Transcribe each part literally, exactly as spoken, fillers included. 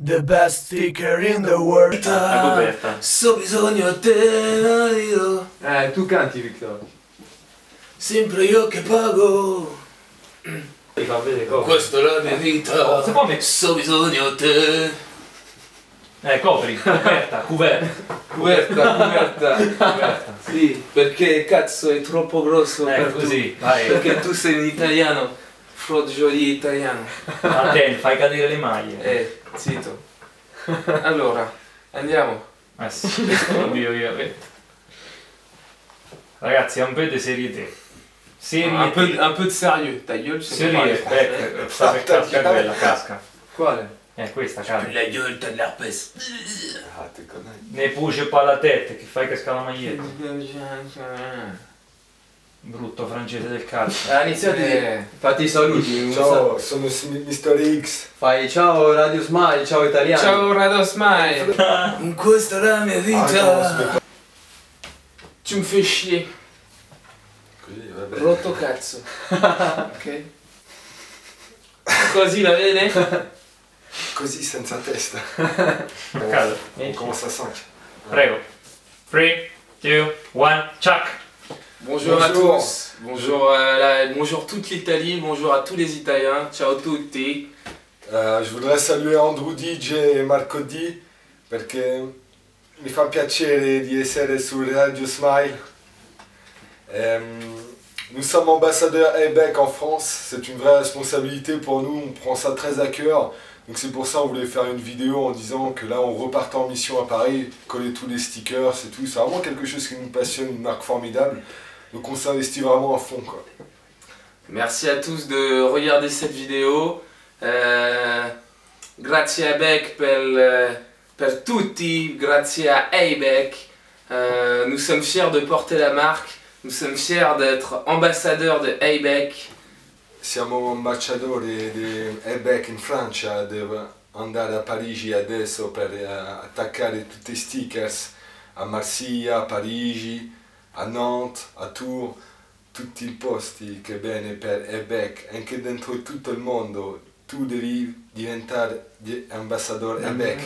The best sticker in the world. La coperta. So bisogno a te, io. Eh, tu canti, Victor. Sempre io che pago. Ti fa vedere cosa. Questa è la mia vita. Oh, se può mettere- So bisogno a te. Eh, copri, coperta, coperta. Coperta, coperta. Coperta. Sì, perché cazzo è troppo grosso Eh, per così, tu. vai. Perché tu sei un italiano. Froggio italiano. Attenti, fai cadere le maglie. Eh, zitto. Allora, andiamo. Eh sì, oddio io. eh. Ragazzi, un po' di serietà. Serietà. Un peu, un peu de sérieux. Ta gueule, c'est Serietà, pas ecco, sta per casca quella, casca. Quale? Eh, questa cade. La gueule, t'as de l'herpès. Ah, te connais. Ne puce pa la testa che fai cascare la maglietta. Brutto francese del calcio. Ha iniziato Eh. fate i saluti. Ciao, sono mister X. Fai ciao Radio Smile, ciao italiano. Ciao Rado Smile. In questa è la mia Ah, vita. Tu mi fai chier. Così, vabbè. Rotto cazzo. Ok? Così va bene? Così senza testa. A casa. On commence à cinq. Prego. tre, due, uno, ciak! Bonjour, à Bonjour. tous. Bonjour, euh, la- bonjour toute l'Italie. Bonjour à tous les Italiens. Ciao tutti. Euh, je voudrais saluer Andrew D J e Marco D perché mi fa piacere di essere su Radio Smile. Euh, nous sommes ambassadeurs A-Bec en France, c'est une vraie responsabilité pour nous, on prend ça très à cœur. Donc c'est pour ça qu'on voulait faire une vidéo en disant que là on repart en mission à Paris, coller tous les stickers et tout, c'est vraiment quelque chose qui nous passionne, une marque formidable. Donc on s'investit vraiment à fond quoi. Merci à tous de regarder cette vidéo. Euh, grazie a Bec per, per tutti, grazie à A-Bec. Euh, nous sommes fiers de porter la marque. Nous sommes fiers d'être ambassadeurs de A-Bec. Siamo ambasciatori di A-Bec in Francia, devo andare a Parigi adesso per eh, attaccare tutti i stickers a Marsiglia, a Parigi, a Nantes, a Tours, tutti i posti che bene per A-Bec, anche dentro tutto il mondo, tu devi diventare di- ambasciatore A-Bec.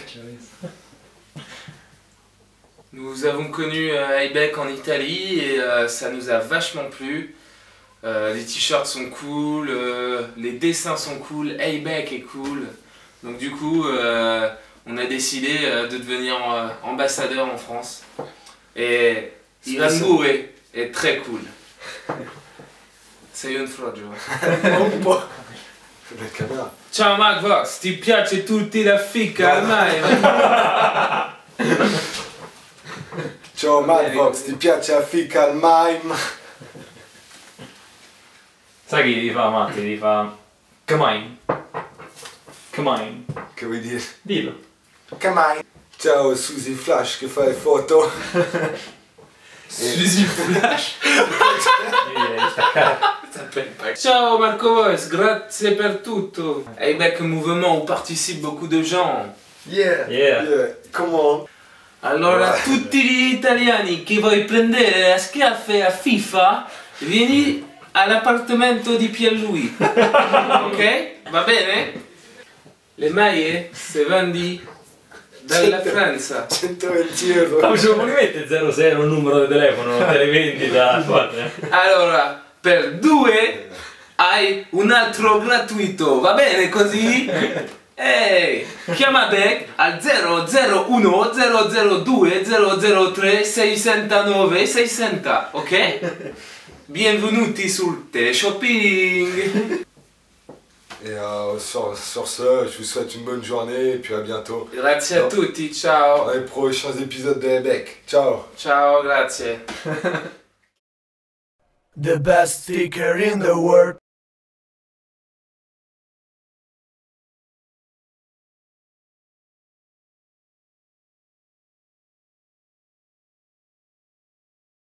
Nous avons connu euh, A-Bec en Italie et euh, ça nous a vachement plu. Euh, les t-shirts sont cool, euh, les dessins sont cool, A-Bec est cool. Donc du coup, euh, on a décidé euh, de devenir euh, ambassadeur en France. Et Ivan Boué est très cool. Sei un froggio. Un po'. La camera. Ciao Magvox, ti piace tutti la fica ormai? Ciao Madvox, ti piace la fica al mime? Sai chi ti fa Matti? Ti fa... Come on. Come on. Che vuoi dire? Dillo. Come Ciao Suzy Flash che fa le foto. Suzy Flash. Io devi staccare. Ciao Marco Voice, grazie per tutto. A-Bec Mouvement où participent beaucoup de gens. Yeah. Yeah. Yeah. Come on. Allora, Ouais. tutti gli italiani che vuoi prendere a schiaffe a FIFA, vieni all'appartamento di Pierlui. Ok? Va bene? Le maglie se vendi dalla Francia. centoventi euro. Ma ce lo puoi mettere zero zero un numero di telefono, televendita, guarda. Allora, per due hai un altro gratuito, va bene così? Ehi, chiama Bec al zero zero uno zero zero due zero zero tre sei zero nove sei zero, ok? Benvenuti sul teleshopping. Et euh, sur, sur ce, je vous souhaite une bonne journée et puis à bientôt Grazie a tutti, ciao. dans les prochains épisodes de A-Bec. Ciao. Ciao, grazie. The best sticker in the world.